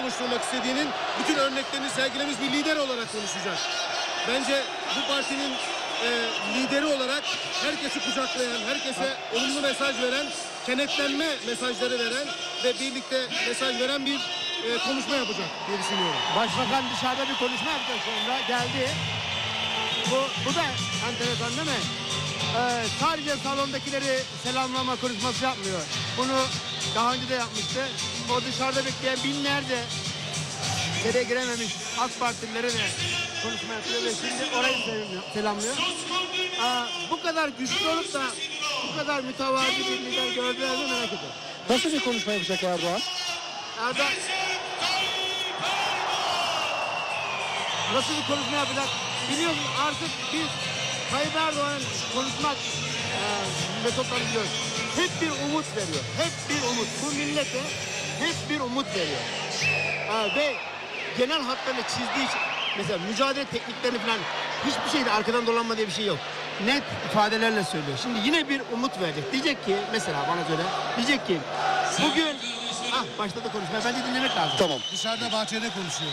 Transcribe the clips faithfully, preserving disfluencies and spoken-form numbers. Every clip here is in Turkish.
oluşturmak istediğinin bütün örneklerini sergilemiş bir lider olarak konuşacak. Bence bu partinin e, lideri olarak herkesi kucaklayan, herkese olumlu mesaj veren, kenetlenme mesajları veren ve birlikte mesaj veren bir e, konuşma yapacak diye düşünüyorum. Başbakan dışarıda bir konuşma yapacak sonra geldi. Bu, bu da enteresan değil mi? Ee, sadece salondakileri selamlama konuşması yapmıyor. Bunu daha önce de yapmıştı. O dışarıda bekleyen binlerce içeriye girememiş AK Partilileri de konuşma yapıyor ve şimdi orayı selamlıyor. Aa, bu kadar güçlü olup da bu kadar mütevazi bir lider gördüler mi merak ediyorum. Nasıl bir konuşma yapacak Erdoğan? Erdoğan nasıl bir konuşma yapacak? Biliyorsun artık biz Tayyip Erdoğan'ın konuşmak e, metotlarını biliyoruz. Hep bir umut veriyor. Hep bir umut. Bu millete hep bir umut veriyor. E, ve genel hatlarını çizdiği için mesela mücadele tekniklerini falan hiçbir şeyde arkadan dolanma diye bir şey yok. Net ifadelerle söylüyor. Şimdi yine bir umut verecek. Diyecek ki mesela bana söyle. Diyecek ki bugün ah başladı konuşmaya. Bence dinlemek lazım. Tamam. Dışarıda bahçede konuşuyor.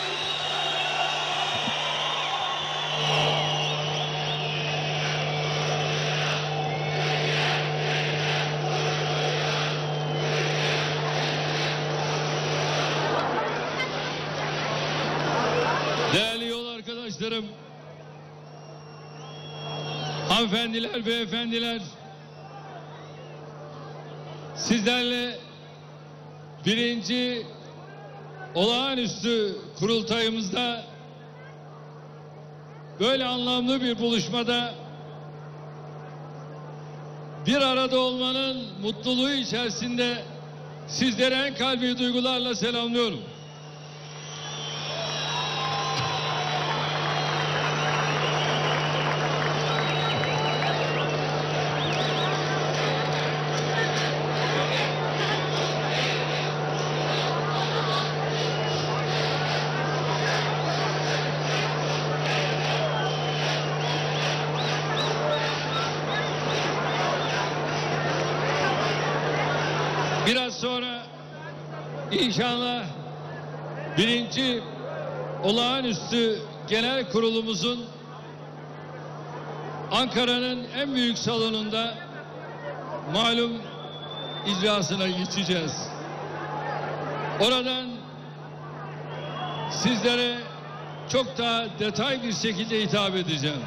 Değerli yol arkadaşlarım, hanımefendiler, beyefendiler, sizlerle birinci olağanüstü kurultayımızda böyle anlamlı bir buluşmada bir arada olmanın mutluluğu içerisinde sizlere en kalbi duygularla selamlıyorum. Biraz sonra inşallah birinci olağanüstü genel kurulumuzun Ankara'nın en büyük salonunda malum icrasına geçeceğiz. Oradan sizlere çok daha detay bir şekilde hitap edeceğim.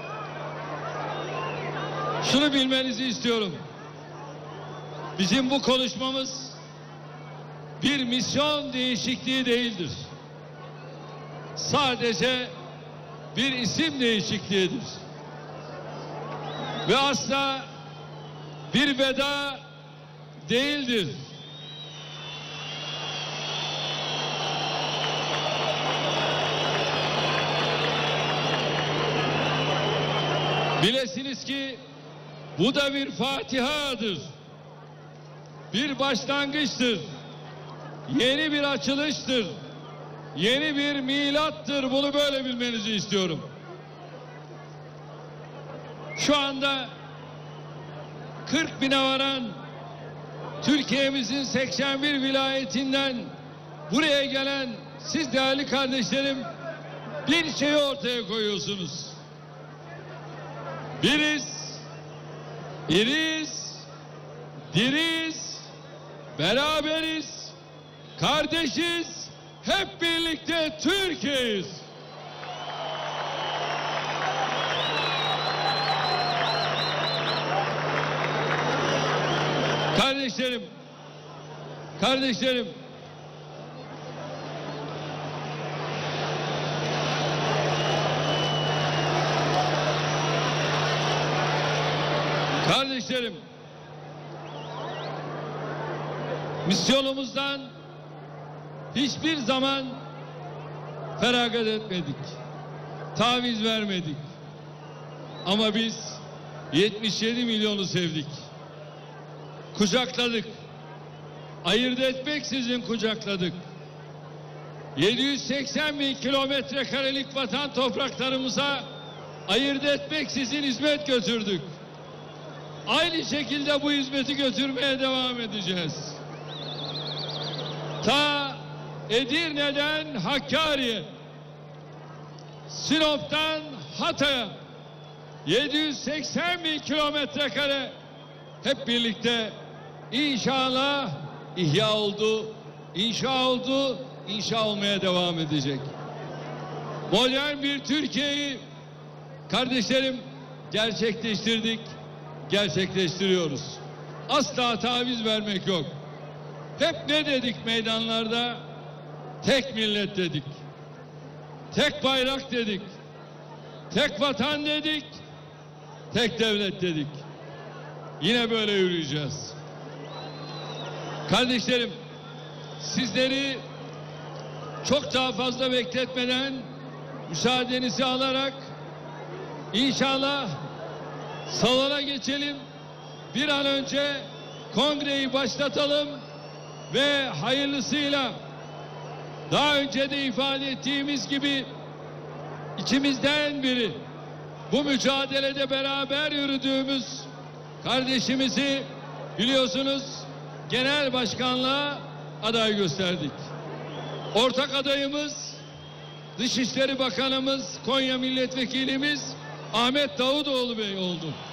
Şunu bilmenizi istiyorum. Bizim bu konuşmamız bir misyon değişikliği değildir. Sadece bir isim değişikliğidir. Ve asla bir veda değildir. Bilesiniz ki bu da bir Fatiha'dır. Bir başlangıçtır. Yeni bir açılıştır. Yeni bir milattır. Bunu böyle bilmenizi istiyorum. Şu anda kırk bine varan Türkiye'mizin seksen bir vilayetinden buraya gelen siz değerli kardeşlerim bir şeyi ortaya koyuyorsunuz. Biriz, iriz, diriz, beraberiz, kardeşiz, hep birlikte Türkiye'yiz. Kardeşlerim, kardeşlerim, kardeşlerim, misyonumuzdan hiçbir zaman feragat etmedik, taviz vermedik. Ama biz yetmiş yedi milyonu sevdik, kucakladık, ayırt etmeksizin kucakladık. yedi yüz seksen bin kilometre karelik vatan topraklarımıza ayırt etmeksizin hizmet götürdük. Aynı şekilde bu hizmeti götürmeye devam edeceğiz. Ta Edirne'den Hakkari'ye, Sinop'tan Hatay'a yedi yüz seksen bin kilometre kare hep birlikte inşallah ihya oldu, inşa oldu, inşa olmaya devam edecek. Modern bir Türkiye'yi kardeşlerim gerçekleştirdik, gerçekleştiriyoruz. Asla taviz vermek yok. Hep ne dedik meydanlarda? Tek millet dedik. Tek bayrak dedik. Tek vatan dedik. Tek devlet dedik. Yine böyle yürüyeceğiz. Kardeşlerim, sizleri çok daha fazla bekletmeden müsaadenizi alarak inşallah salona geçelim. Bir an önce kongreyi başlatalım ve hayırlısıyla daha önce de ifade ettiğimiz gibi içimizden biri bu mücadelede beraber yürüdüğümüz kardeşimizi biliyorsunuz genel başkanlığa aday gösterdik. Ortak adayımız Dışişleri Bakanımız, Konya Milletvekilimiz Ahmet Davutoğlu Bey oldu.